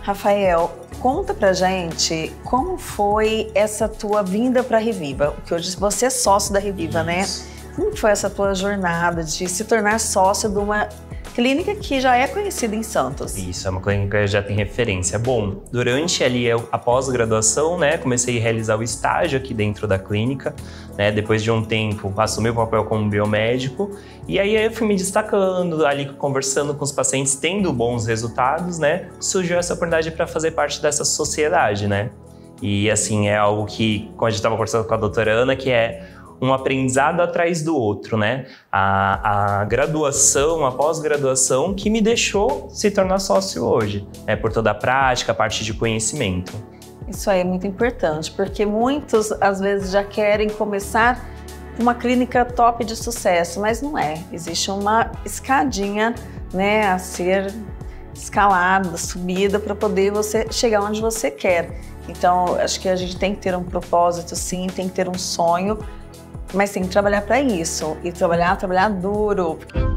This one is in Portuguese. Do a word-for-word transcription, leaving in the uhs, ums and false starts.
Rafael, conta pra gente como foi essa tua vinda para a Reviva, porque hoje você é sócio da Reviva, né? Como foi essa tua jornada de se tornar sócio de uma clínica que já é conhecida em Santos? Isso, é uma clínica que já tem referência. Bom, durante ali a pós-graduação, né, comecei a realizar o estágio aqui dentro da clínica, né, depois de um tempo assumi o papel como biomédico, e aí eu fui me destacando, ali conversando com os pacientes, tendo bons resultados, né, surgiu essa oportunidade para fazer parte dessa sociedade, né, e assim, é algo que, como a gente estava conversando com a doutora Ana, que é um aprendizado atrás do outro, né? A, a graduação, a pós-graduação que me deixou se tornar sócio hoje, né? Por toda a prática, a parte de conhecimento. Isso aí é muito importante, porque muitos às vezes já querem começar uma clínica top de sucesso, mas não é. Existe uma escadinha, né, a ser escalada, subida para poder você chegar onde você quer. Então, acho que a gente tem que ter um propósito, sim, tem que ter um sonho, mas tem que trabalhar para isso, e trabalhar, trabalhar duro.